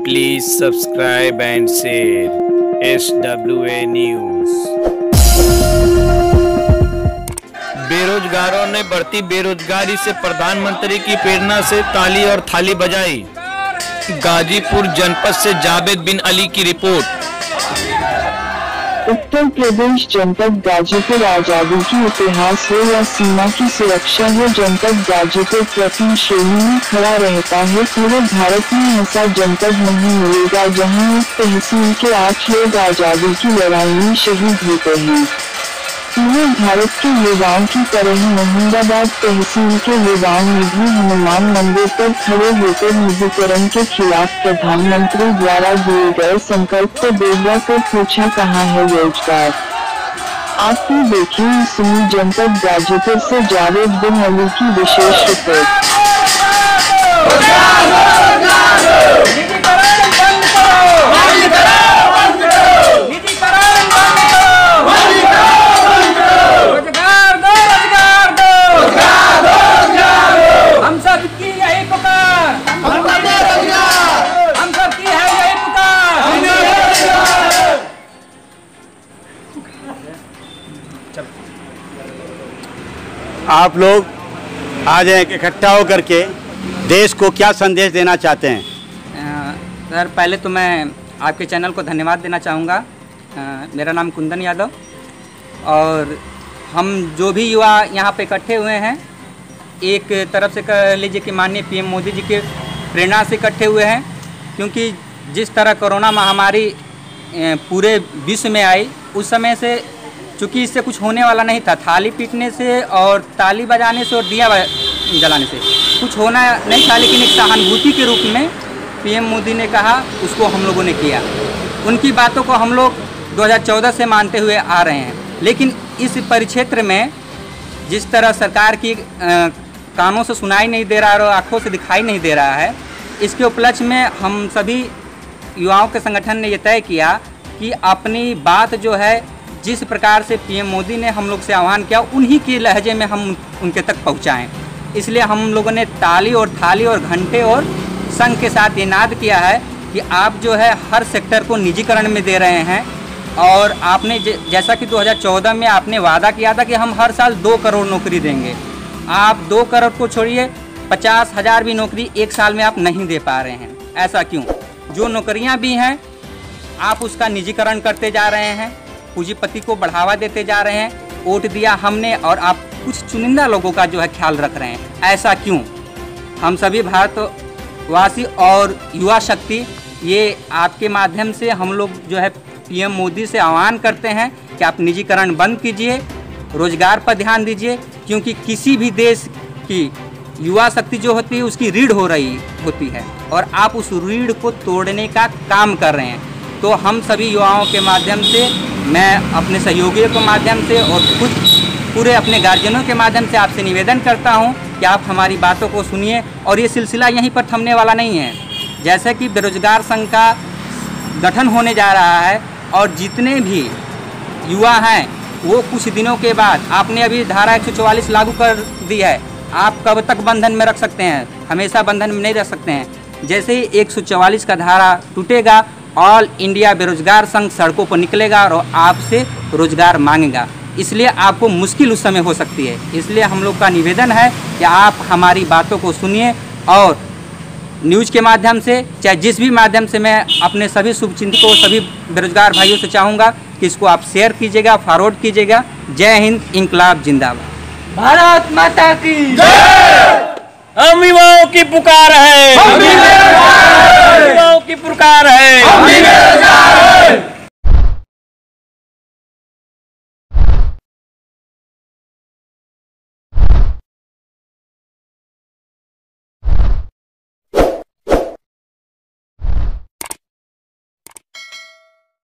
Please subscribe and share SWA News। बेरोजगारों ने बढ़ती बेरोजगारी से प्रधानमंत्री की प्रेरणा से ताली और थाली बजाई। गाजीपुर जनपद से जावेद बिन अली की रिपोर्ट। उत्तर प्रदेश जनपद गाजीपुर आजादी की इतिहास हो या सीमा की सुरक्षा हो, जनपद गाजीपुर प्रथम श्रेणी में खड़ा रहता है। पूरे भारत में ऐसा जनपद नहीं मिलेगा जहां एक तहसील के 8 लोग आजादी की लड़ाई में शहीद होते हैं। पूरे भारत के युवाओं की तरह मोहम्मदाबाद तहसील के युवाओं ने भी हनुमान मंदिर पर खड़े होकर निजीकरण के खिलाफ प्रधानमंत्री द्वारा दिए गए संकल्प को दोहरा कर पूछा, कहाँ है रोजगार। आप भी देखें, सुनी जनपद गाजीपुर से जावेद बिन अली की विशेष रिपोर्ट। आप लोग आज इकट्ठा होकर के देश को क्या संदेश देना चाहते हैं? सर, पहले तो मैं आपके चैनल को धन्यवाद देना चाहूँगा। मेरा नाम कुंदन यादव, और हम जो भी युवा यहाँ पे इकट्ठे हुए हैं, एक तरफ से कह लीजिए कि माननीय पीएम मोदी जी के प्रेरणा से इकट्ठे हुए हैं, क्योंकि जिस तरह कोरोना महामारी पूरे विश्व में आई, उस समय से चूँकि इससे कुछ होने वाला नहीं था। थाली पीटने से और ताली बजाने से और दिया जलाने से कुछ होना नहीं था, लेकिन एक सहानुभूति के रूप में पीएम मोदी ने कहा, उसको हम लोगों ने किया। उनकी बातों को हम लोग 2014 से मानते हुए आ रहे हैं, लेकिन इस परिक्षेत्र में जिस तरह सरकार की कानों से सुनाई नहीं दे रहा और आँखों से दिखाई नहीं दे रहा है, इसके उपलक्ष्य में हम सभी युवाओं के संगठन ने ये तय किया कि अपनी बात जो है, जिस प्रकार से पीएम मोदी ने हम लोग से आह्वान किया, उन्हीं के लहजे में हम उनके तक पहुंचाएं। इसलिए हम लोगों ने ताली और थाली और घंटे और संघ के साथ ये नाद किया है कि आप जो है हर सेक्टर को निजीकरण में दे रहे हैं। और आपने जैसा कि 2014 में आपने वादा किया था कि हम हर साल 2 करोड़ नौकरी देंगे, आप 2 करोड़ को छोड़िए 50,000 भी नौकरी एक साल में आप नहीं दे पा रहे हैं। ऐसा क्यों? जो नौकरियाँ भी हैं आप उसका निजीकरण करते जा रहे हैं, पूंजीपति को बढ़ावा देते जा रहे हैं। वोट दिया हमने और आप कुछ चुनिंदा लोगों का जो है ख्याल रख रहे हैं। ऐसा क्यों? हम सभी भारतवासी और युवा शक्ति ये आपके माध्यम से हम लोग जो है पीएम मोदी से आह्वान करते हैं कि आप निजीकरण बंद कीजिए, रोजगार पर ध्यान दीजिए, क्योंकि किसी भी देश की युवा शक्ति जो होती है उसकी रीढ़ होती है, और आप उस रीढ़ को तोड़ने का काम कर रहे हैं। तो हम सभी युवाओं के माध्यम से, मैं अपने सहयोगियों के माध्यम से और खुद पूरे अपने गार्जियनों के माध्यम से आपसे निवेदन करता हूं कि आप हमारी बातों को सुनिए। और ये सिलसिला यहीं पर थमने वाला नहीं है। जैसे कि बेरोजगार संघ का गठन होने जा रहा है, और जितने भी युवा हैं वो कुछ दिनों के बाद, आपने अभी धारा 144 लागू कर दी है, आप कब तक बंधन में रख सकते हैं? हमेशा बंधन में नहीं रख सकते हैं। जैसे ही 144 का धारा टूटेगा, ऑल इंडिया बेरोजगार संघ सड़कों पर निकलेगा और आपसे रोजगार मांगेगा। इसलिए आपको मुश्किल उस समय हो सकती है। इसलिए हम लोग का निवेदन है कि आप हमारी बातों को सुनिए, और न्यूज़ के माध्यम से, चाहे जिस भी माध्यम से, मैं अपने सभी शुभचिंतकों, सभी बेरोजगार भाइयों से चाहूँगा कि इसको आप शेयर कीजिएगा, फॉरवर्ड कीजिएगा। जय हिंद, इंकलाब जिंदाबाद। भारत माता की जय। हम युवाओं की पुकार है, युवाओं की पुकार है।